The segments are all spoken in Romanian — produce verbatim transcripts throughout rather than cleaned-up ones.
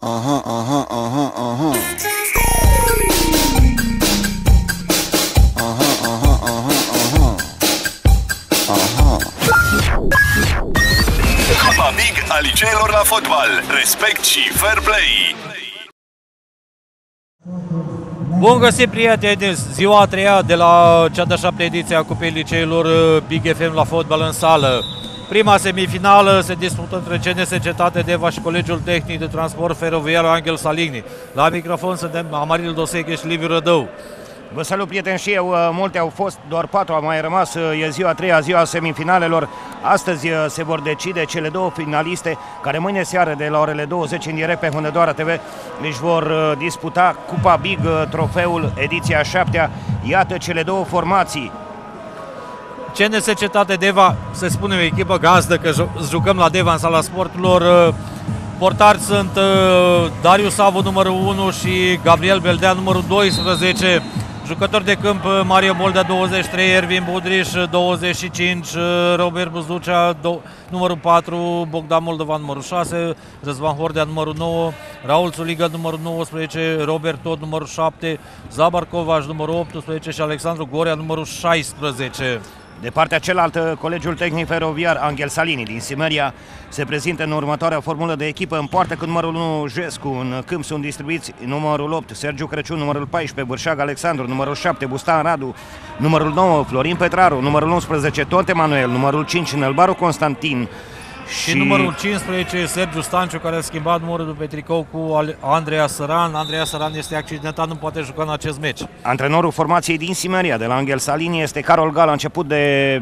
Aha, aha, aha, aha. Aha, aha, aha, aha. Aha. Cupa Big a liceelor la fotbal. Respect și fair play. Bun găsit, prieteni! Ziua a treia de la cea de-a șaptea ediție a Cupei Liceilor Big F M la fotbal în sală. Prima semifinală se dispută între C N S Cetate Deva și Colegiul Tehnic de Transport Feroviar Angel Saligny. La microfon suntem Amaril Doseche și Liviu Rădău. Vă salut, prieteni, și eu. Multe au fost, doar patru au mai rămas. E ziua a treia, ziua semifinalelor. Astăzi se vor decide cele două finaliste care mâine seară de la orele douăzeci în direct pe Hunedoara T V își vor disputa Cupa Big, trofeul ediția a șaptea. Iată cele două formații. C N S Cetate Deva, se spune o echipă gazdă, că jucăm la Deva în sala sporturilor. Portari sunt Darius Savu, numărul unu, și Gabriel Beldea, numărul doisprezece. Jucători de câmp: Mario Boldea, douăzeci și trei, Ervin Budriș, douăzeci și cinci, Robert Buzucea, numărul patru, Bogdan Moldovan, numărul șase, Răzvan Hordea, numărul nouă, Raul Țuligă, numărul nouăsprezece, Robert Tod, numărul șapte, Zabar Covaș, numărul optsprezece și Alexandru Gorea, numărul șaisprezece. De partea cealaltă, Colegiul Tehnic Feroviar Angel Saligny din Simeria se prezintă în următoarea formulă de echipă. În poartă cu numărul unu Jescu, în câmp sunt distribuiți numărul opt Sergiu Crăciun, numărul paisprezece Bârșag Alexandru, numărul șapte Bustan Radu, numărul nouă Florin Petraru, numărul unsprezece Tonte Manuel, numărul cinci Nălbaru Constantin și, și numărul cincisprezece Sergiu Stanciu, care a schimbat numărul pe tricou cu Andreea Săran. Andreea Săran este accidentat, nu poate juca în acest meci. Antrenorul formației din Simeria de la Angel Saligny este Carol Gal. A început de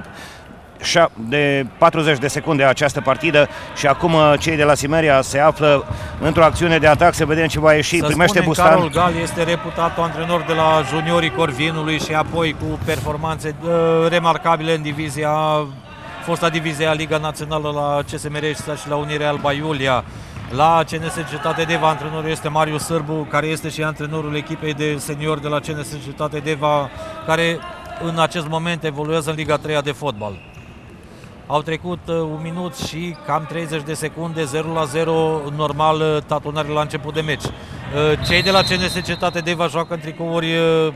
de patruzeci de secunde această partidă și acum cei de la Simeria se află într-o acțiune de atac. Să vedem ce va ieși. Să Primește spunem, Bustan. Carol Gal este reputatul antrenor de la juniorii Corvinului și apoi cu performanțe uh, remarcabile în divizia, fosta divizia Liga Națională la C S M R și la Unirea Alba Iulia. La C N S Cetate Deva antrenorul este Marius Sârbu, care este și antrenorul echipei de seniori de la C N S Cetate Deva, care în acest moment evoluează în Liga a treia de fotbal. Au trecut uh, un minut și cam treizeci de secunde, zero la zero, normal, tatonare la început de meci. Uh, cei de la C N S Cetate Deva joacă în tricouri uh,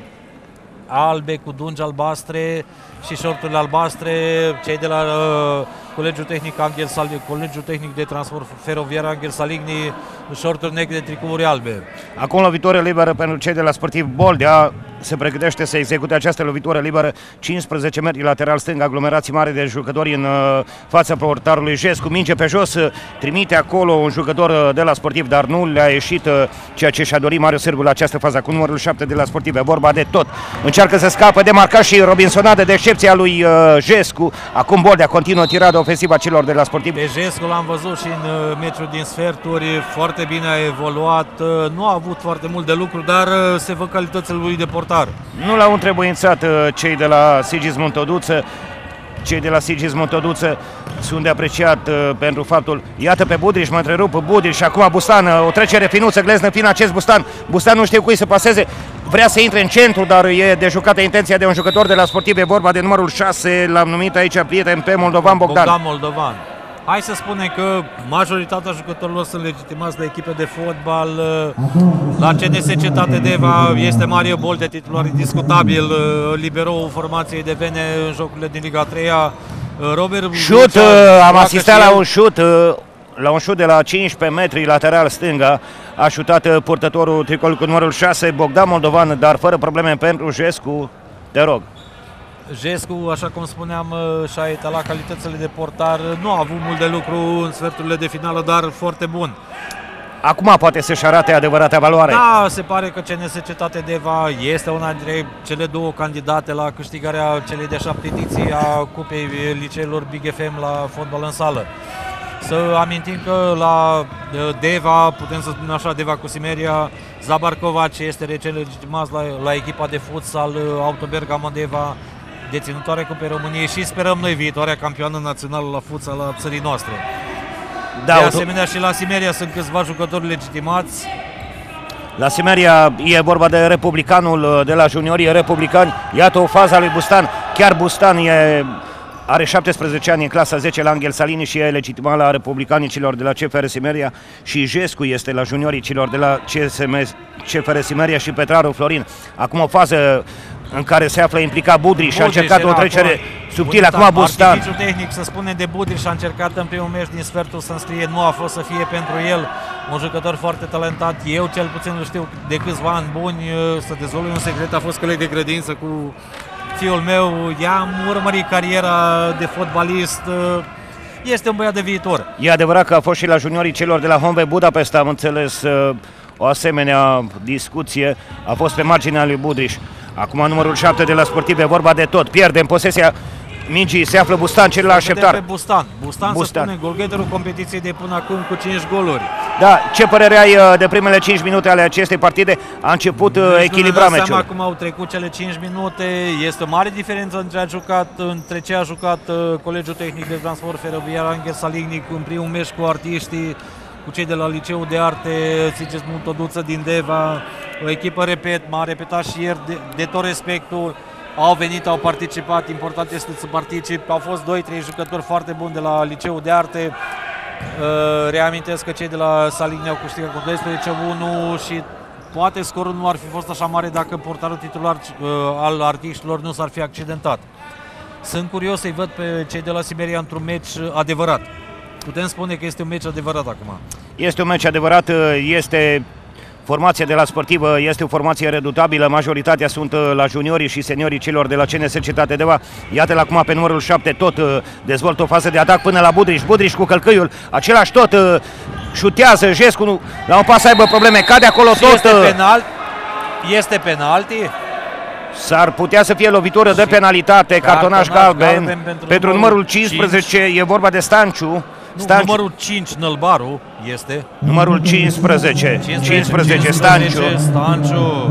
albe cu dungi albastre și șorturile albastre. Cei de la uh, Colegiul Tehnic Angel Saligny, Colegiul Tehnic de Transport Feroviar Angel Saligny, șorturi negre de tricouri albe. Acum lovitură liberă pentru cei de la Sportiv Boldea. Se pregătește să execute această lovitură liberă. cincisprezece metri lateral stâng, aglomerații mari de jucători în uh, fața portarului Jescu. Minge pe jos, uh, trimite acolo un jucător uh, de la Sportiv, dar nu le-a ieșit uh, ceea ce și-a dorit Mario Sârbu la această fază. Cu numărul șapte de la Sportiv, e vorba de tot. Încearcă să scapă de marcat și Robinsonade de excepția lui uh, Jescu. Acum Boldea continuă tirada ofensivă a celor de la Sportiv. Pe Jescu l-am văzut și în uh, meciul din sferturi, foarte bine a evoluat. Uh, nu a avut foarte mult de lucru, dar uh, se văd calitățile lui de portar. Nu l-au întrebuințat uh, cei de la Sigismund Toduță. Cei de la Sigismund Toduță sunt de apreciat uh, pentru faptul. Iată pe Budriș, mă întrerup, Budriș și acum Bustan, uh, o trecere finuță, gleznă fin acest Bustan. Bustan nu știe cui să paseze, vrea să intre în centru, dar e de jucată intenția de un jucător de la Sportiv, e vorba de numărul șase, l-am numit aici prieten pe Moldovan Bogdan. Bogdan Moldovan. Hai să spunem că majoritatea jucătorilor sunt legitimați de echipe de fotbal. La C N S Cetate Deva este Mario Boldea, titular indiscutabil, liberou formației de Vene în jocurile din Liga a treia. Robert Șut, am asistat la un șut, la un șut de la cincisprezece metri lateral stânga. A șutat purtătorul tricolului cu numărul șase, Bogdan Moldovan, dar fără probleme pentru Jescu. Te rog. Jescu, așa cum spuneam, și-a etalat calitățile de portar. Nu a avut mult de lucru în sferturile de finală, dar foarte bun. Acum poate să-și arate adevărata valoare. Da, se pare că C N S Cetate Deva este una dintre cele două candidate la câștigarea celei de-a șapte ediții a Cupei Liceilor Big F M la fotbal în sală. Să amintim că la Deva, putem să spunem așa, Deva cu Simeria, Zabar Covaci este recent legitimat la, la echipa de futsal Autobergamo Deva, deținătoare Cupei României și sperăm noi viitoarea campioană națională la futsal a țării noastre. Da, de asemenea și la Simeria sunt câțiva jucători legitimați. La Simeria e vorba de republicanul de la juniorii republicani. Iată o fază a lui Bustan. Chiar Bustan e are șaptesprezece ani în clasa zece la Angel Salini și e legitimat la republicanicilor de la C F R Simeria și Jescu este la junioricilor de la C F R Simeria și Petraru Florin. Acum o fază în care se află implicat Budriș și a încercat o trecere subtilă, acum Bustan. Artificiul tehnic, să spunem, de Budriș a încercat în primul meci din sfertul să înscrie, nu a fost să fie pentru el un jucător foarte talentat. Eu cel puțin îl știu de câțiva ani buni, să dezvolui un secret, a fost coleg de grădință cu fiul meu, i-am urmărit cariera de fotbalist, este un băiat de viitor. E adevărat că a fost și la juniorii celor de la Honved Budapesta, am înțeles o asemenea discuție, a fost pe marginea lui Budriș. Acum numărul șapte de la Sportiv, e vorba de tot, pierde în posesia mingii, se află Bustan, cel la așteptare. Pe Bustan. Bustan, Bustan, să spune, golgheterul competiției de până acum cu cinci goluri. Da, ce părere ai de primele cinci minute ale acestei partide? A început echilibrat meciul. Seama cum au trecut cele cinci minute, este o mare diferență între, a jucat, între ce a jucat Colegiul Tehnic de Transport Feroviar Angel Saligny în primul meci cu artiștii, cu cei de la Liceul de Arte Sigismund Toduță din Deva, o echipă, repet, m-a repetat și ieri de, de tot respectul, au venit, au participat, important este să participi, au fost doi trei jucători foarte buni de la Liceul de Arte, uh, reamintesc că cei de la Saligny au câștigat cu doisprezece unu și poate scorul nu ar fi fost așa mare dacă portarul titular uh, al artiștilor nu s-ar fi accidentat. Sunt curios să-i văd pe cei de la Siberia într-un meci adevărat. Putem spune că este un meci adevărat acum. Este un meci adevărat, este formația de la Sportivă, este o formație redutabilă, majoritatea sunt la juniorii și seniorii celor de la C N S Cetate Deva. Iată-l acum pe numărul șapte, tot dezvoltă o fază de atac până la Budriș, Budriș cu călcâiul, același tot, șutează, Jescu la un pas să aibă probleme, cade acolo și tot. Este penal, este penalti. S-ar putea să fie lovitură de penalitate, cartonaj galben, galben pentru, pentru numărul cincisprezece, cinci. E vorba de Stanciu. Nu, Stanciu. Numărul cinci, Nălbaru, este. Numărul cincisprezece, cincisprezece, Stanciu. Stanciu.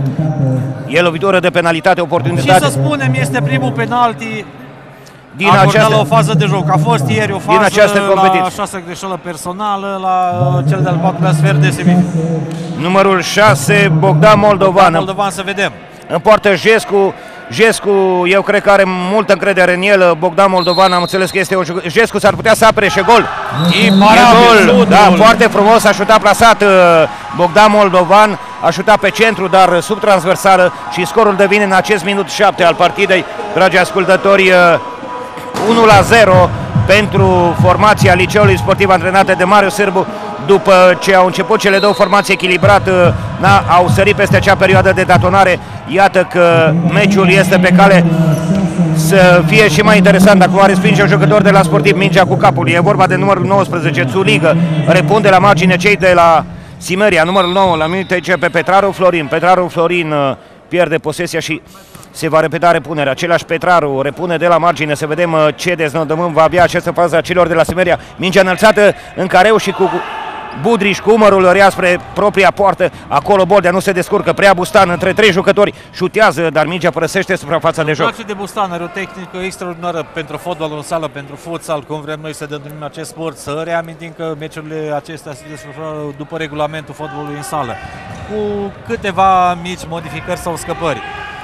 E lovitură de penalitate, oportunitate. Și să spunem, este primul penalti din această, la o fază de joc. A fost ieri o fază din această competiție. La șase greșeală personală, la cel de-al patrulea sfert de semifinală. Numărul șase, Bogdan Moldovan. Bogdan Moldovan, să vedem. În poartă Jescu. Jescu, eu cred că are multă încredere în el. Bogdan Moldovan, am înțeles că este o jucător. Jescu s-ar putea să apere și gol. Imparabil, da, foarte frumos, a șutat plasat Bogdan Moldovan, a șutat pe centru, dar sub transversală și scorul devine în acest minut șapte al partidei, dragi ascultători, unu la zero pentru formația Liceului Sportiv antrenată de Mariu Sârbu. După ce au început cele două formații echilibrate, au sărit peste acea perioadă de datonare. Iată că meciul este pe cale să fie și mai interesant. Acum respinge un jucător de la Sportiv mingea cu capul. E vorba de numărul nouăsprezece, Țuligă. Repunde la margine cei de la Simeria. Numărul nouă la minute pe Petraru Florin. Petraru Florin pierde posesia și se va repeta repunerea. Același Petraru repune de la margine, să vedem ce deznodământ va avea această fază a celor de la Simeria. Mingea înălțată în careu și cu Budriș cu umărul rea spre propria poartă. Acolo Boldea nu se descurcă, prea Bustan între trei jucători, șutează, dar mingea părăsește suprafața de joc. De Bustan are o tehnică extraordinară pentru fotbal în sală, pentru futsal, cum vrem noi să denumim acest sport. Să reamintim că meciurile acestea se desfășoară după regulamentul fotbalului în sală, cu câteva mici modificări sau scăpări.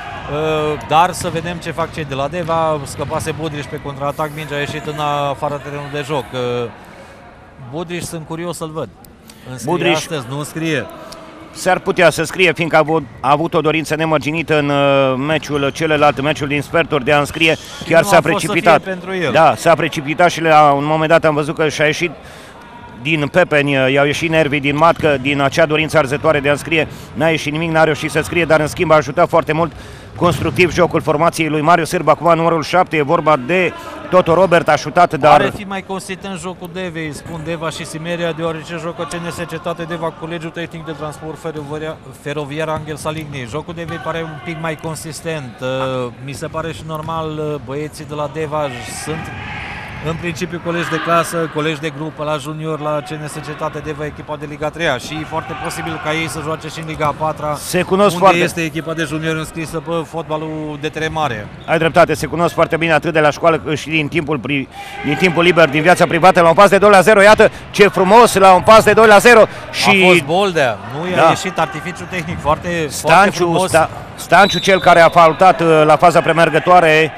Dar să vedem ce fac cei de la Deva. Scăpase Budriș pe contraatac, mingea a ieșit în afara terenului de joc. Budriș sunt curios să-l văd. Înscrie Budriș astăzi, nu înscrie. S-ar putea să scrie, fiindcă a avut, a avut o dorință nemărginită în uh, meciul celălalt, meciul din sferturi de a înscrie. Și chiar s-a precipitat. Da, s-a precipitat și la un moment dat am văzut că și-a ieșit din pepeni, i-au ieșit nervii din matcă, din acea dorință arzătoare de a înscrie. N-a ieșit nimic, n-a reușit să scrie, dar în schimb a ajutat foarte mult constructiv jocul formației lui Mariu Sârbu. Acum numărul șapte, e vorba de Toto Robert, a șutat, dar... Are fi mai consistent jocul Devei, spun Deva și Simeria, deoarece jocă C N S Cetate Deva, Colegiul Tehnic de Transport Feroviar, Feroviar Angel Saligny. Jocul Devei pare un pic mai consistent. Mi se pare și normal, băieții de la Deva sunt în principiu colegi de clasă, colegi de grup la junior, la C N S Cetate Deva, echipa de Liga trei, și e foarte posibil ca ei să joace și în Liga a patra, se cunosc unde foarte... este echipa de junior înscrisă pe fotbalul de teren mare. Ai dreptate, se cunosc foarte bine atât de la școală cât și din timpul, pri... din timpul liber, din viața privată. La un pas de doi la zero, iată ce frumos, la un pas de doi la zero și... A fost Boldea, nu i-a da. ieșit artificiul tehnic, foarte, Stanciu, foarte frumos. Sta... Stanciu, cel care a faultat la faza premergătoare,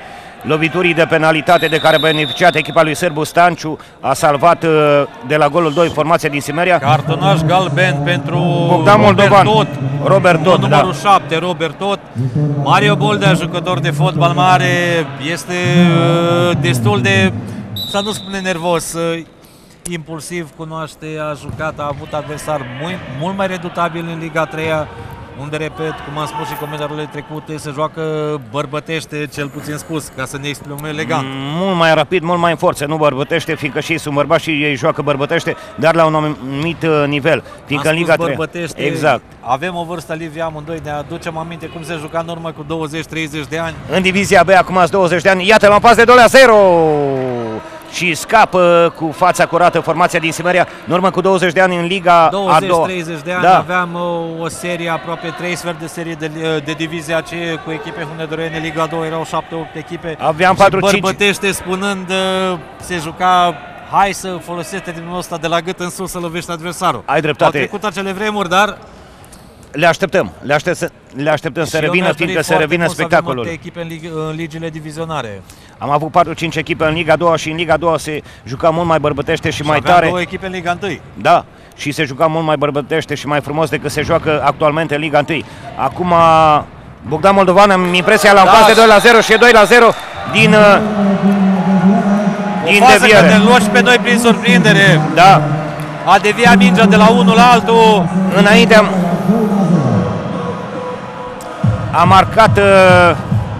loviturii de penalitate de care a beneficiat echipa lui Sârbu Stanciu, a salvat de la golul doi formația din Simeria. Cartonaș galben pentru Bogdan Moldovan. Robert Tot, Robert Tot, numărul da. șapte, Robert Tot. Mario Boldea, jucător de fotbal mare, este uh, destul de, să nu spune nervos, uh, impulsiv, cunoaște, a jucat, a avut adversar mult, mult mai redutabil în Liga a treia, unde, repet, cum am spus și comentariile trecute, se joacă bărbătește, cel puțin spus, ca să ne exprimăm elegant. Mult mai rapid, mult mai în forță, nu bărbătește, fiindcă și ei sunt bărbați și ei joacă bărbătește, dar la un anumit nivel, fiindcă am în Liga a treia. Bărbătește, exact. Avem o vârstă, Livia, amândoi, ne aducem aminte cum se juca în urmă cu douăzeci treizeci de ani. În divizia B, acum ați douăzeci de ani, iată la un pas de doi la zero! Și scapă cu fața curată formația din Simeria, în urmă cu douăzeci de ani în Liga a doua. douăzeci treizeci de ani, da. Aveam o, o serie, aproape trei sfert de serie de, de divizia C cu echipe hunedorene, Liga a doua erau șapte opt echipe. Aveam patru cinci. Bărbătește spunând, se juca, hai să folosește termenul ăsta de la gât în sus să lovești adversarul. Ai dreptate. Au trecut acele vremuri, dar le așteptăm, le, aștept, le așteptăm să revină, fiindcă să revină spectacolul. Echipe în, lig, în ligile divizionare. Am avut patru cinci echipe în Liga a doua și în Liga a doua se juca mult mai bărbătește și, și mai tare. două echipe în Liga unu. Da, și se juca mult mai bărbătește și mai frumos decât se joacă actualmente în Liga unu. Acum Bogdan Moldovan, am impresia la un da, pas de doi la zero și e doi la zero din din o fază deviere. Că te luași pe noi prin surprindere. Da. A deviat mingea de la unul la altul. Înainte am, a marcat uh,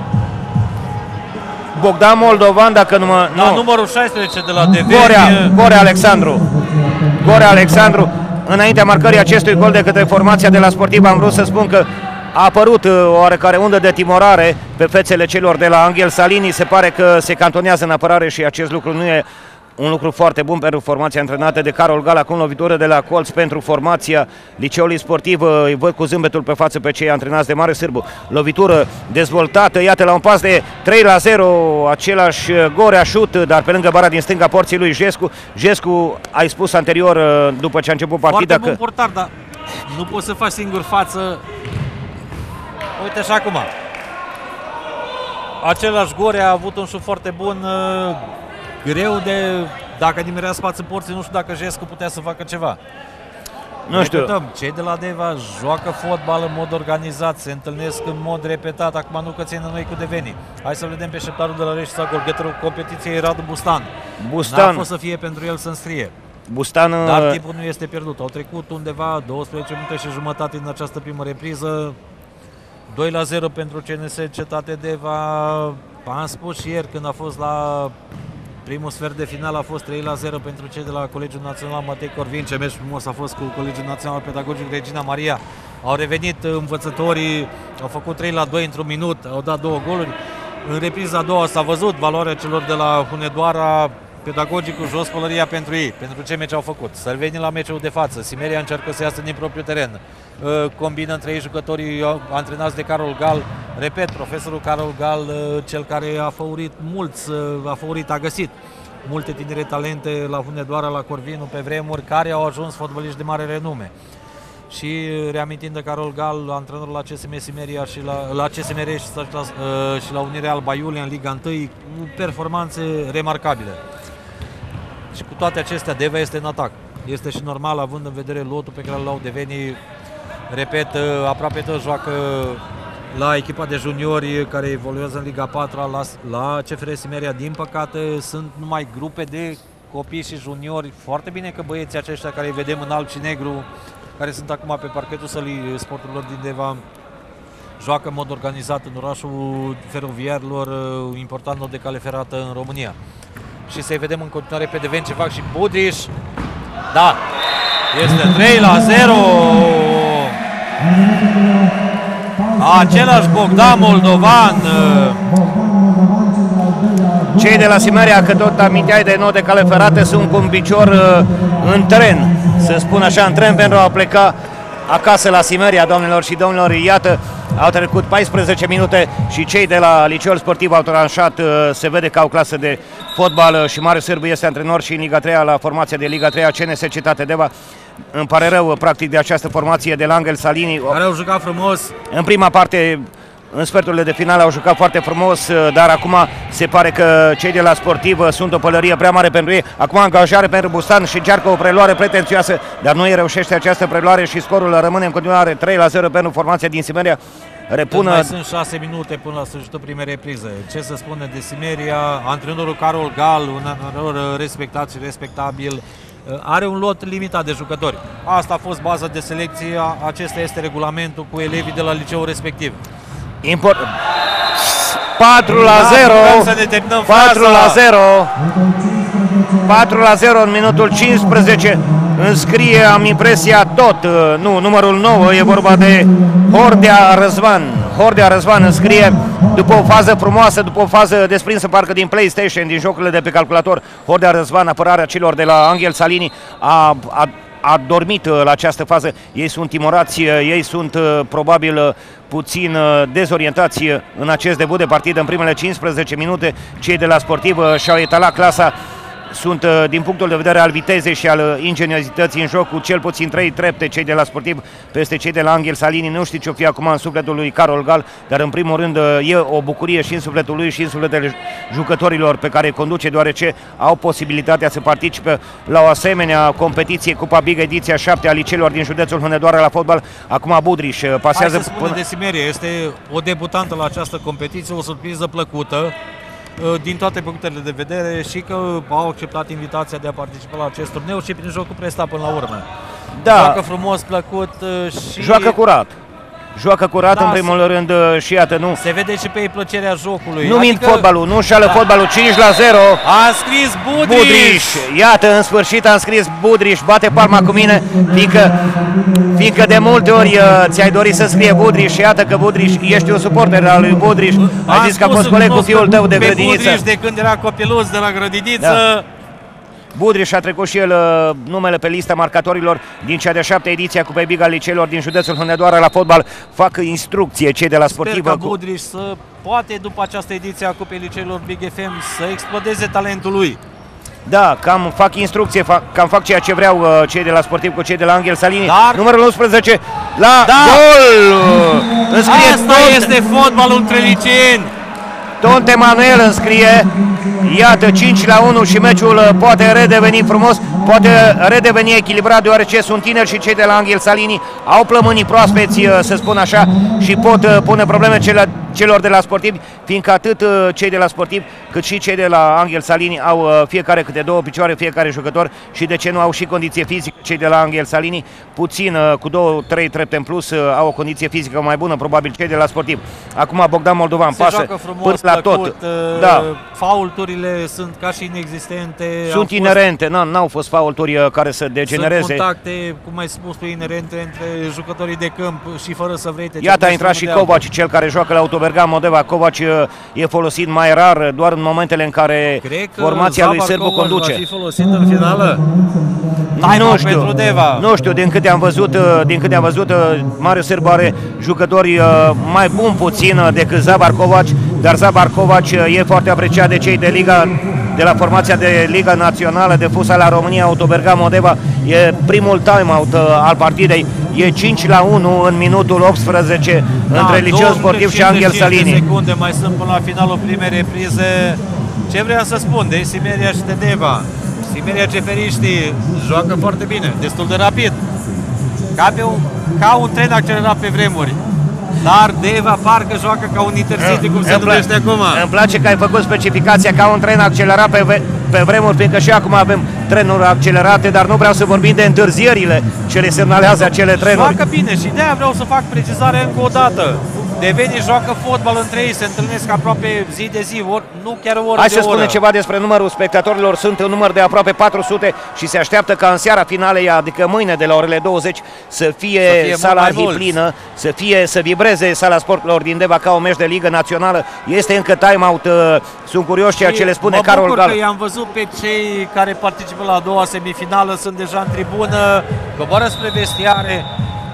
Bogdan Moldovan, dacă nu mă... Da, nu. Numărul șaisprezece de la Deveni. Gorea, Gorea Alexandru. Gorea Alexandru. Înaintea marcării acestui gol de către formația de la Sportiv, am vrut să spun că a apărut o oarecare undă de timorare pe fețele celor de la Angel Salini. Se pare că se cantonează în apărare și acest lucru nu e un lucru foarte bun pentru formația antrenată de Carol Gal. Acum lovitură de la colț pentru formația Liceului Sportiv. Îi văd cu zâmbetul pe față pe cei antrenați de Marius Sârbu. Lovitură dezvoltată, iată la un pas de trei la zero, același Gorea șut, dar pe lângă bara din stânga porții lui Jescu. Jescu, ai spus anterior, după ce a început partida, foarte bun portar, dar nu poți să faci singur față. Uite și acum. Același Gorea a avut un șut foarte bun. Greu de, dacă nimerea spață porții, nu știu dacă Jescu putea să facă ceva. Nu știu. Repetăm, cei de la Deva joacă fotbal în mod organizat, se întâlnesc în mod repetat, acum nu că țină noi cu Deveni. Hai să vedem pe șeptarul de la Reșița, golgheterul competiției Radu Bustan. Bustan. N-a fost să fie pentru el să înscrie. Bustan. Dar timpul nu este pierdut. Au trecut undeva douăsprezece minute și jumătate în această primă repriză. doi la zero pentru C N S Cetate Deva. Am spus și ieri când a fost la primul sfert de final, a fost trei la zero pentru cei de la Colegiul Național Matei Corvin. Ce meci frumos a fost cu Colegiul Național Pedagogic Regina Maria. Au revenit învățătorii, au făcut trei la doi într-un minut, au dat două goluri. În repriza a doua s-a văzut valoarea celor de la Hunedoara, Pedagogicul, jos pălăria pentru ei, pentru ce meci au făcut. Să revenim la meciul de față. Simeria încearcă să iasă din propriul teren. Combină între ei jucătorii antrenați de Carol Gal. Repet, profesorul Carol Gal, cel care a făurit mulți, a făurit, a găsit multe tinere talente la Hunedoara, la Corvinu pe vremuri, care au ajuns fotbaliști de mare renume. Și reamintind de Carol Gal, antrenorul la C S M Simeria și la, la C S M R și la, și la Unirea Alba Iulia în Liga unu, cu performanțe remarcabile. Și cu toate acestea, Deva este în atac. Este și normal, având în vedere lotul pe care îl au Deveni. Repet, aproape tot joacă la echipa de juniori care evoluează în Liga a patra, la, la C F R Simeria. Din păcate, sunt numai grupe de copii și juniori. Foarte bine că băieții aceștia care îi vedem în alb și negru, care sunt acum pe parchetul sălii sporturilor din Deva, joacă în mod organizat în orașul feroviarilor, important nod de cale ferată în România. Și să-i vedem în continuare pe Deveni ce fac și Budriș. Da, este trei la zero. Același Bogdan Moldovan. Cei de la Simeria, că tot aminteai de nod de cale ferată, sunt cu un picior în tren, să spun așa, în tren pentru a pleca acasă la Simeria, doamnelor și domnilor. Iată, au trecut paisprezece minute și cei de la Liceul Sportiv au tranșat. Se vede că au clasă de fotbal și Marius Sârbu este antrenor și în Liga a treia, la formația de Liga a treia, C N S Cetate Deva. Îmi pare rău, practic, de această formație de la Angel Salini. Care au jucat frumos. În prima parte în sferturile de finale au jucat foarte frumos, dar acum se pare că cei de la Sportiv sunt o pălărie prea mare pentru ei. Acum angajare pentru Bustan și încearcă o preluare pretențioasă, dar nu îi reușește această preluare și scorul rămâne în continuare trei la zero pentru formația din Simeria. Repună... Mai sunt șase minute până la sfârșitul primei reprize. Ce să spune de Simeria? Antrenorul Carol Gal, un antrenor respectat și respectabil, are un lot limitat de jucători. Asta a fost baza de selecție, acesta este regulamentul cu elevii de la liceul respectiv. Import... patru la zero, patru la zero, patru la zero în minutul cincisprezece. Înscrie, am impresia, tot, nu, numărul nouă, e vorba de Hordea Răzvan. Hordea Răzvan înscrie după o fază frumoasă, după o fază desprinsă parcă din PlayStation, din jocurile de pe calculator. Hordea Răzvan, apărarea celor de la Angel Salini, a, a, a dormit la această fază. Ei sunt timorați, ei sunt probabil puțin dezorientați în acest debut de partidă. În primele cincisprezece minute, cei de la Sportiv și-au etalat clasa. Sunt, din punctul de vedere al vitezei și al ingeniozității în joc, cu cel puțin trei trepte cei de la Sportiv peste cei de la Angel Salini. Nu știu ce-o fi acum în sufletul lui Carol Gal, dar în primul rând e o bucurie și în sufletul lui și în sufletele jucătorilor pe care îi conduce, deoarece au posibilitatea să participe la o asemenea competiție, Cupa Big, ediția șapte a liceelor din județul Hunedoara la fotbal. Acum Budriș pasează... Hai să spune de Simeria, este o debutantă la această competiție, o surpriză plăcută din toate punctele de vedere și că au acceptat invitația de a participa la acest turneu și prin jocul prestat până la urmă. Da. Joacă frumos, plăcut și... Joacă curat. Joacă curat, da, în primul rând și iată, nu. Se vede și pe ei plăcerea jocului. Nu mint adică... fotbalul, nu înșală da. fotbalul, cinci la zero. A înscris Budriș. Budriș. Iată, în sfârșit a înscris Budriș, bate palma cu mine, fiindcă, fiindcă de multe ori uh, ți-ai dorit să scrie Budriș și iată că Budriș, ești un suporter al lui Budriș. Ai zis că a fost coleg cu fiul tău de grădiniță. Budriș de când era copiluț de la grădiniță. Da. Budriș a trecut și el uh, numele pe lista marcatorilor din cea de-a șaptea ediție a Cupei Big al liceelor din județul Hunedoara la fotbal. Fac instrucție cei de la Sportivă. Sper ca Budriș să poate după această ediție a Cupei liceelor Big F M să explodeze talentul lui. Da, cam fac instrucție, fac, cam fac ceea ce vreau uh, cei de la Sportiv cu cei de la Angel Salini. Dar... Numărul unsprezece la da. gol! Înscrie Asta tot... este fotbalul între liceeni. Tonte Manuel înscrie, iată cinci la unu și meciul poate redeveni frumos, poate redeveni echilibrat, deoarece sunt tineri și cei de la Angel Salini au plămânii proaspeți, să spun așa, și pot pune probleme celor de la Sportivi, fiindcă atât cei de la Sportivi cât și cei de la Angel Salini au fiecare câte două picioare, fiecare jucător, și de ce nu au și condiție fizică cei de la Angel Salini, puțin, cu două, trei trepte în plus, au o condiție fizică mai bună, probabil cei de la Sportiv. Acum Bogdan Moldovan se pasă frumos, la tot. Uh, da. Faulturile sunt ca și inexistente. Sunt inerente, n-au fost faulturi care să degenereze. Sunt contacte, cum ai spus tu, inerente între jucătorii de câmp și fără să vrei. Iată a intrat și Covaci, cel care joacă la Autobergam Modeva. Covaci e folosit mai rar, doar în momentele în care formația lui Sârbu conduce. Va fi folosit în finală? Nu știu, nu știu, din câte am văzut, din câte am văzut, Marius Sârbu are jucători mai buni puțin decât Zabar Covaci, dar Zabar Covaci e foarte apreciat de cei de Liga, de la formația de Liga Națională de Futsal la România, Autobergam Modeva. E primul time-out al partidei, e cinci la unu în minutul optsprezece da, între Liceul Sportiv și Angel Salini. Secunde mai sunt până la finalul primei reprize. Ce vreau să spun de Simeria și de Deva? Simeria Ceferiștii joacă foarte bine, destul de rapid, ca, pe un, ca un tren accelerat pe vremuri. Dar Deva parcă joacă ca un Intercity, cum se numește acum. Îmi place că ai făcut specificația ca un tren accelerat pe, pe vremuri, fiindcă și acum avem trenuri accelerate, dar nu vreau să vorbim de întârzierile ce le semnalează acele trenuri. Joacă bine și de-aia vreau să fac precizare încă o dată. Devenii joacă fotbal între ei, se întâlnesc aproape zi de zi, or, nu chiar o oră Hai de să oră. spunem ceva despre numărul spectatorilor, sunt un număr de aproape patru sute și se așteaptă ca în seara finalei, adică mâine de la orele douăzeci, să fie, să fie sala plină, să fie, să vibreze sala sporturilor din Deva ca un meci de Ligă Națională. Este încă time-out, sunt curioși ceea ce le spune Carol Gal. Mă i-am văzut pe cei care participă la a doua semifinală, sunt deja în tribună, coboară spre vestiare.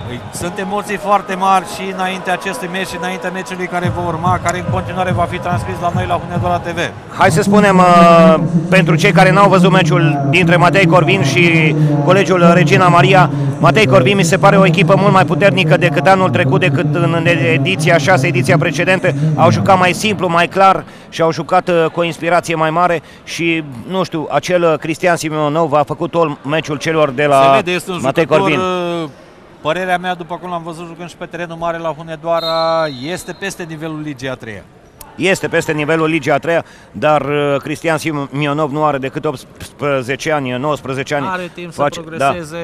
Sunt emoții foarte mari și înaintea acestui meci și înaintea meciului care va urma, care în continuare va fi transmis la noi la Hunedoara T V. Hai să spunem, uh, pentru cei care n-au văzut meciul dintre Matei Corvin și colegiul Regina Maria, Matei Corvin mi se pare o echipă mult mai puternică decât anul trecut, decât în ediția șase, ediția precedentă. Au jucat mai simplu, mai clar și au jucat uh, cu o inspirație mai mare și, nu știu, acel Cristian Simeonov a făcut tot meciul celor de la Se vede, este un Matei jucător, Corvin. părerea mea, după cum l-am văzut jucând și pe terenul mare la Hunedoara, este peste nivelul Ligii a treia. Este peste nivelul Ligii a treia, dar uh, Cristian Simeonov nu are decât optsprezece ani, nouăsprezece ani. Are timp face, să progreseze,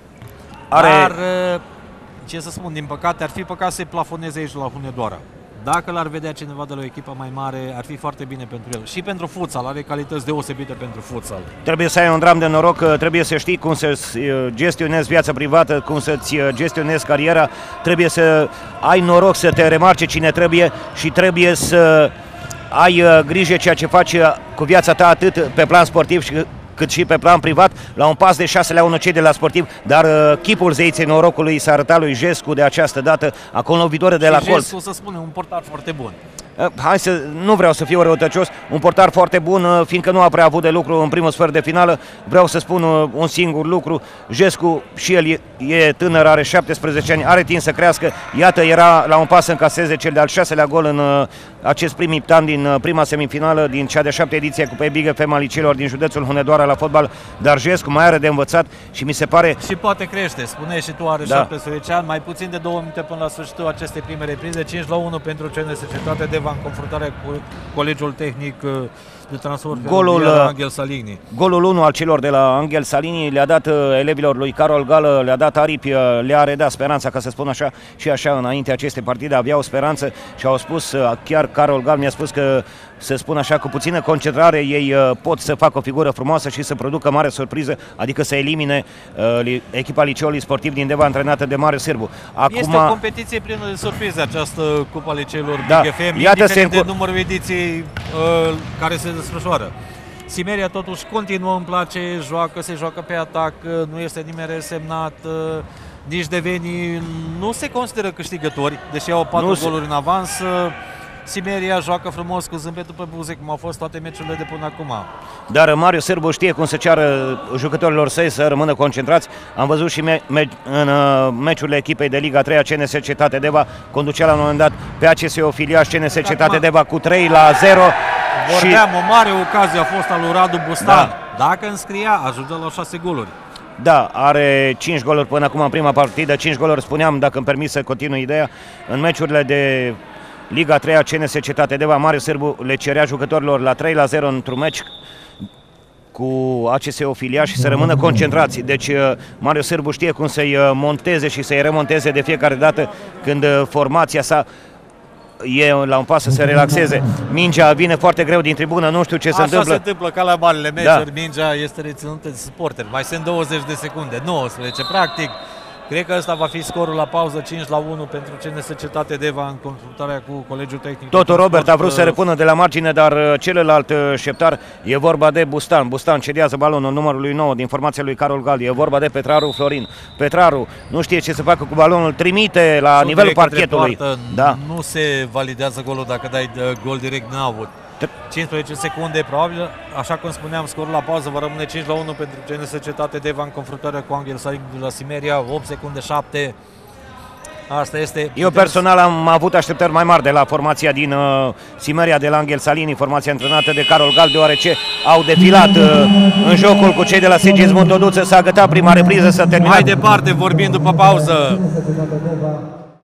da. Are... dar, uh, ce să spun, din păcate, ar fi păcat să-i plafoneze aici la Hunedoara. Dacă l-ar vedea cineva de la o echipă mai mare, ar fi foarte bine pentru el. Și pentru futsal, are calități deosebite pentru futsal. Trebuie să ai un dram de noroc, trebuie să știi cum să-ți gestionezi viața privată, cum să-ți gestionezi cariera, trebuie să ai noroc să te remarce cine trebuie și trebuie să ai grijă ceea ce faci cu viața ta atât pe plan sportiv și cât și pe plan privat, la un pas de șase la unu cei de la sportiv, dar uh, chipul zeiței norocului s-a arătat lui Jescu de această dată, acolo o viitoare de la colț. Jescu, să spunem, un portar foarte bun. Hai să, nu vreau să fiu răutăcios, un portar foarte bun, fiindcă nu a prea avut de lucru în primul sfert de finală, vreau să spun un singur lucru, Jescu și el e, e tânăr, are șaptesprezece ani, are timp să crească, iată, era la un pas să încaseze cel de-al șaselea gol în acest prim iptan din prima semifinală, din cea de-a șaptea ediție cu pe Big F M al liceilor din județul Hunedoara la fotbal, dar Jescu mai are de învățat și mi se pare... Și poate crește, spuneai și tu, are da. șaptesprezece ani, mai puțin de două minute până la sfârșitul acestei prime reprize, cinci la unu pentru C N S Cetate de în confruntare cu Colegiul Tehnic de Transport golul, Angel Salini. Golul unu al celor de la Angel Salini le-a dat elevilor lui Carol Gală, le-a dat aripi, le-a redat speranța, ca să spun așa, și așa înainte acestei partide aveau speranță și au spus, chiar Carol Gal mi-a spus că, să spun așa, cu puțină concentrare ei pot să facă o figură frumoasă și să producă mare surpriză, adică să elimine uh, echipa liceului sportiv din Deva antrenată de Mariu Sârbu. Acum, este o competiție plină de surprize această Cupa Liceilor da, Big F M, indiferent de numărul ediției uh, care se desfășoară. Simeria totuși continuă, îmi place, joacă, se joacă pe atac, nu este nimeni resemnat, nici devenii nu se consideră câștigători, deși au patru goluri în avans. Simeria joacă frumos cu zâmbetul pe buze, cum au fost toate meciurile de până acum. Dar Mariu Sârbu știe cum să ceară jucătorilor săi să rămână concentrați. Am văzut și me me în uh, meciurile echipei de Liga a treia, C N S Cetate Deva conducea la un moment dat pe A C S Ofiliaș C N S Cetate Deva cu trei la zero. Vorbeam, și... o mare ocazie a fost al lui Radu Bustan. Da. Dacă înscria, ajungea la șase goluri. Da, are cinci goluri până acum în prima partidă, cinci goluri, spuneam, dacă îmi permis să continui ideea, în meciurile de Liga a treia, C N S Cetate Deva, Mariu Sârbu le cerea jucătorilor la trei la zero într-un meci cu A C S Ofiliaș și să rămână concentrați. Deci Mariu Sârbu știe cum să-i monteze și să-i remonteze de fiecare dată când formația sa e la un pas să se relaxeze. Mingea vine foarte greu din tribună, nu știu ce se întâmplă. Așa se întâmplă ca la marile meciuri, da. Mingea este reținută de suporteri. Mai sunt douăzeci de secunde, nouăsprezece practic. Cred că ăsta va fi scorul la pauză, cinci la unu pentru C N S Cetate Deva în confruntarea cu Colegiul Tehnic. Totul Robert a vrut să repună de la margine, dar celălalt șeptar, e vorba de Bustan. Bustan cedează balonul numărului nouă din formația lui Carol Gal. E vorba de Petraru Florin. Petraru nu știe ce să facă cu balonul, trimite la Sunt nivelul parchetului. Poartă, da. Nu se validează golul dacă dai gol direct din avut. cincisprezece secunde, probabil, așa cum spuneam, scorul la pauză va rămâne cinci la unu pentru C N S Cetate Deva în confruntarea cu Angel Salini de la Simeria, opt secunde, șapte. Asta este. Eu personal am avut așteptări mai mari de la formația din uh, Simeria de la Angel Salini, formația antrenată de Carol Gal, deoarece au defilat uh, în jocul cu cei de la Sigismund Toduță, s-a gătat prima repriză, s-a terminat. Mai departe vorbim după pauză.